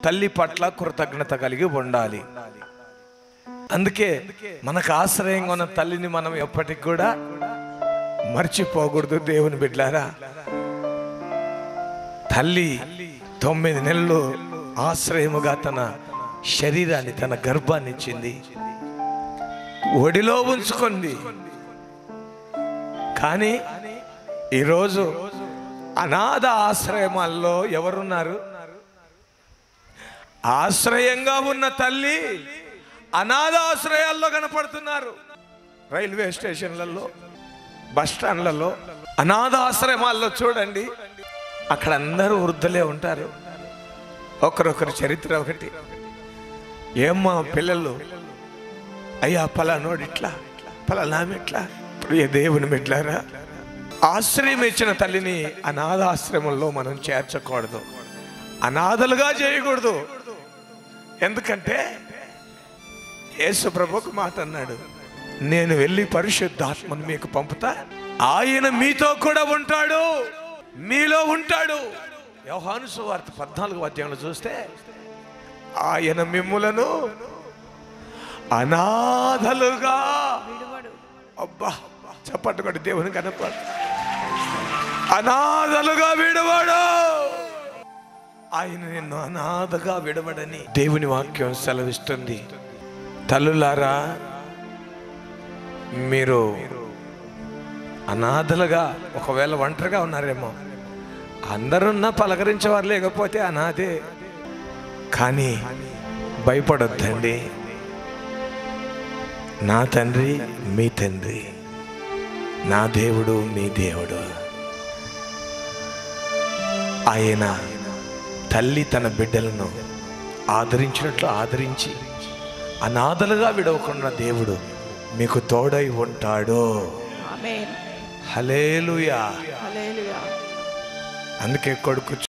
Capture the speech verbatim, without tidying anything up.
తల్లి పట్ల కృతజ్ఞత కలిగి ఉండాలి. అందుకే మనకు ఆశ్రయంగా ఉన్న తల్లిని మనం ఎప్పటికి కూడా మర్చిపోకూడదు. దేవుని బిడ్డలారా, తల్లి తొమ్మిది నెలలు ఆశ్రయముగా తన శరీరాన్ని, తన గర్భాన్ని ఇచ్చింది, ఒడిలో ఉంచుకుంది. కానీ ఈరోజు అనాథ ఆశ్రయమాల్లో ఎవరున్నారు? ఆశ్రయంగా ఉన్న తల్లి అనాథ ఆశ్రయాల్లో కనపడుతున్నారు. రైల్వే స్టేషన్లలో, బస్ స్టాండ్లలో, అనాథ ఆశ్రమాల్లో చూడండి, అక్కడ అందరూ వృద్ధులే ఉంటారు. ఒకరొకరు చరిత్ర ఒకటి. ఏమ్మా పిల్లలు, అయ్యా పలానోడు ఇట్లా, పలానామె ఇట్లా. ప్రియ దేవుని బిడ్డలారా, ఆశ్రయం ఇచ్చిన తల్లిని అనాథ ఆశ్రమంలో మనం చేర్చకూడదు, అనాథలుగా చేయకూడదు. ఎందుకంటే యేసు ప్రభువుకు మాట అన్నాడు, నేను వెళ్ళి పరిశుద్ధాత్మను మీకు పంపుతా, ఆయన మీతో కూడా ఉంటాడు, మీలో ఉంటాడు. యోహాను సువార్త పద్నాలుగు అధ్యాయంలో చూస్తే, ఆయన మిమ్ములను అనాథలుగా, అబ్బా చప్పట్టు కొట్టి దేవుని కనపడు, అనాథలుగా విడవాడు. ఆయన నిన్ను అనాథగా విడవడని దేవుని వాక్యం సెలవిస్తుంది. తల్లులారా, మీరు అనాథలుగా, ఒకవేళ ఒంటరిగా ఉన్నారేమో, అందరున్నా పలకరించేవారు లేకపోతే అనాథే. కానీ భయపడొద్దండి, నా తండ్రి మీ తండ్రి, నా దేవుడు మీ దేవుడు. ఆయన తల్లి తన బిడ్డలను ఆదరించినట్లు ఆదరించి అనాథలుగా విడవకున్న దేవుడు మీకు తోడై ఉంటాడు. హల్లెలూయా. అందుకే కొడుకు